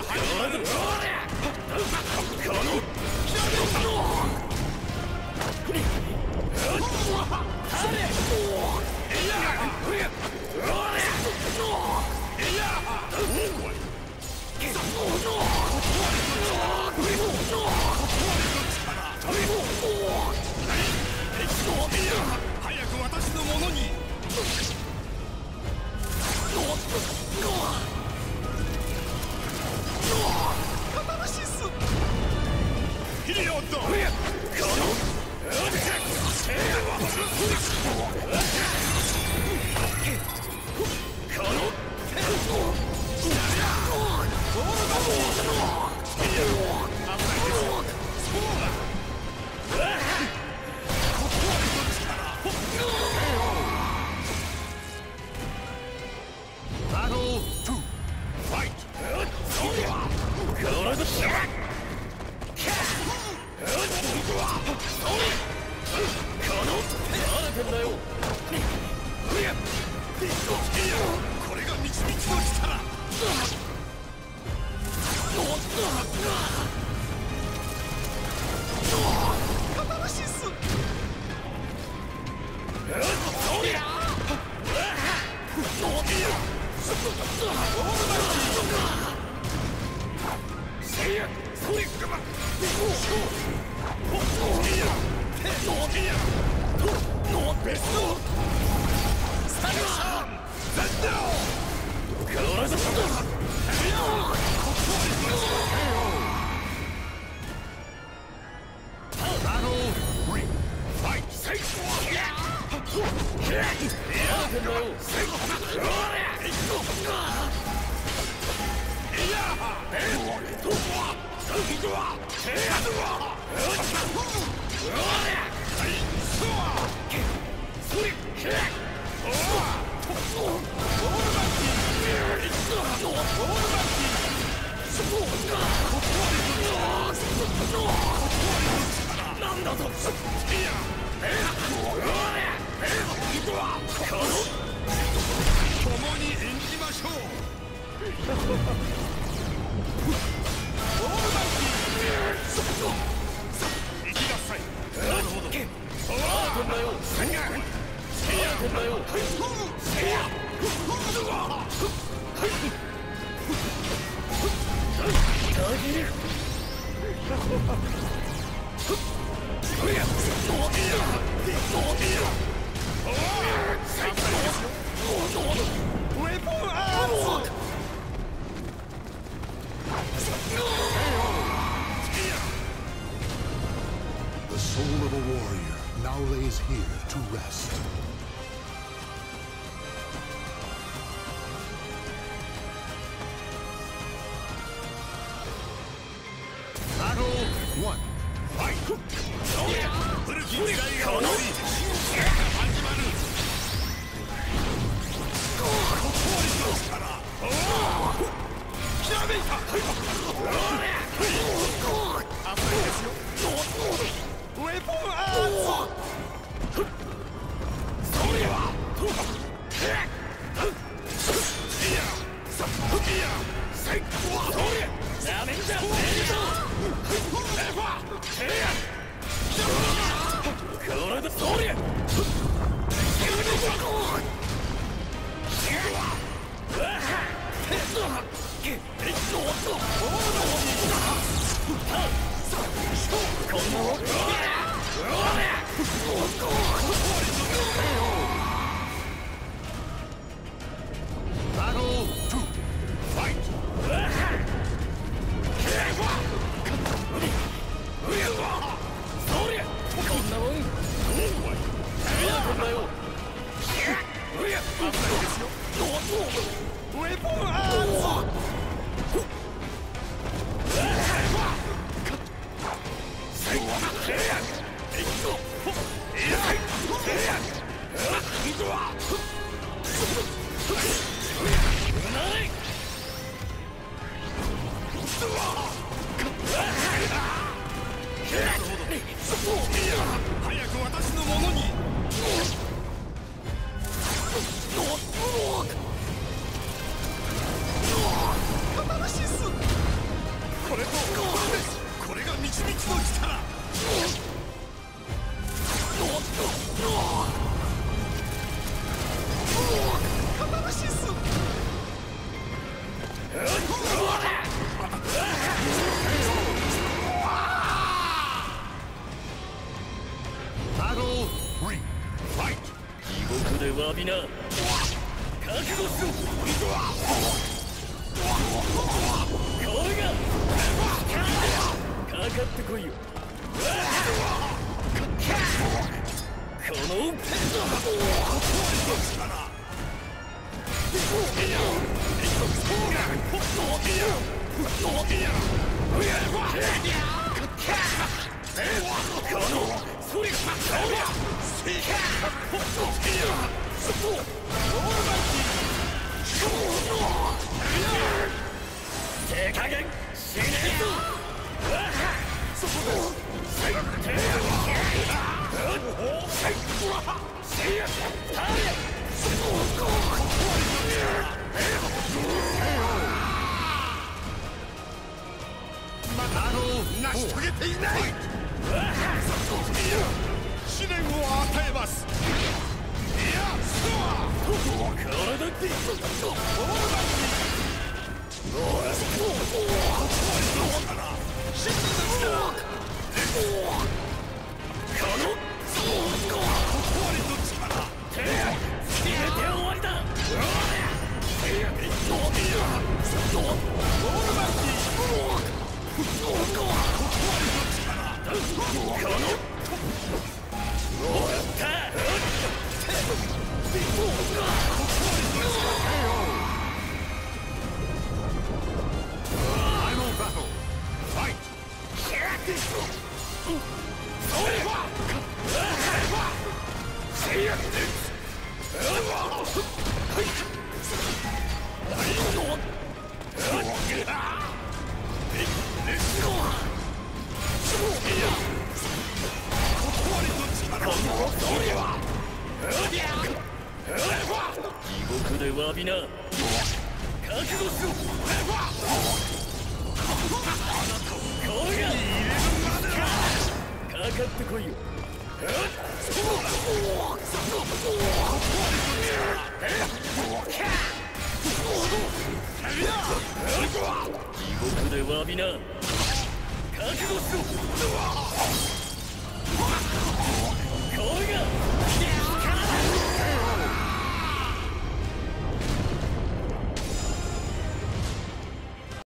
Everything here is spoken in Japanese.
早く私のものに。カタルシス。ヒリオット。これが導きの力。カタルシス。共に演じましょう。行きなさい。なるほど。 The soul of a warrior now lays here to rest. Battle 1. Fight! 古き時代が終わり、始まる。ひらめいた。危ないですよ。ウェポンアーツ。それは。Battle 2. Fight! ウェポンアーツ。早く私のものに。カタルシス。 詫びな。覚悟しろ。これがかかってこいよ。この手加減しねえぞ。 まだ成し遂げていない。試練を与えます。いや、 体って地獄で詫びな。覚悟しろ。これがかかってこいよ。地獄で詫びな。覚悟しろ。